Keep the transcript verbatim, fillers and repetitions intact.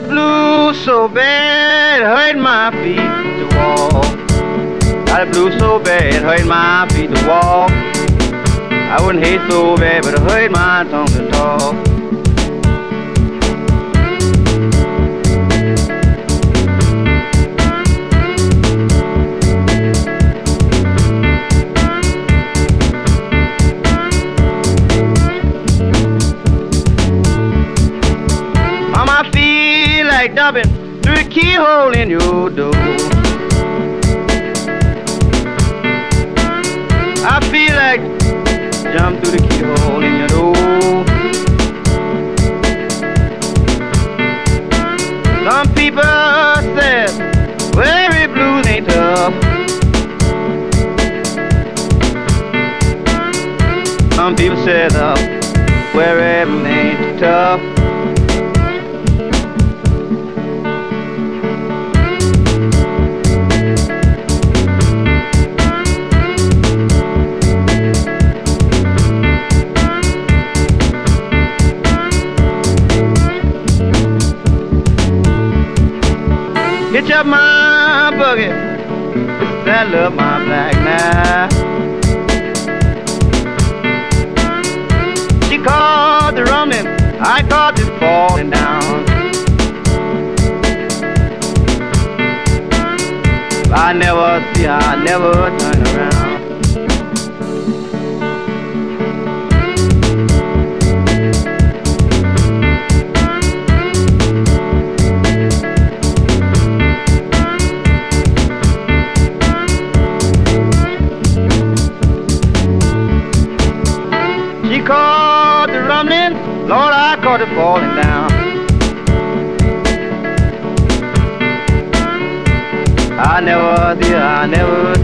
blues so bad, hurt my feet to walk. Got the blues so bad, hurt my feet to walk. I wouldn't hate so bad, but it hurt my tongue to talk. Mama, I feel like dumping through the keyhole in your door. I feel like jump through the keyhole in your door. Some people said, well, every blues ain't tough. Some people said, uh, well, every ain't tough. Hitch up my buggy, saddle up my black mare. She caught the rumbling, I caught the falling down. I never see her, I never turn around. She caught the rumbling, Lord, I caught it falling down. I never did, I never